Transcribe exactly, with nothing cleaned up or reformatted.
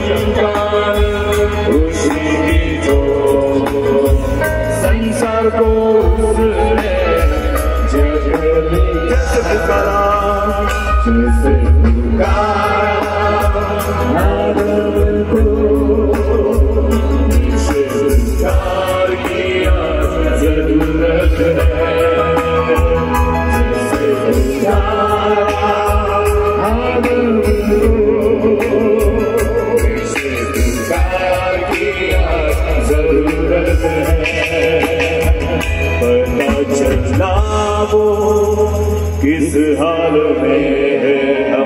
कंकाल उसी की जो संसार को उसने जगत करा जैसे आदम को स्वीकार किया जरूरत है जैसे आदम को स्वीकार किया जरूरत है। पता चला वो किस हाल में है।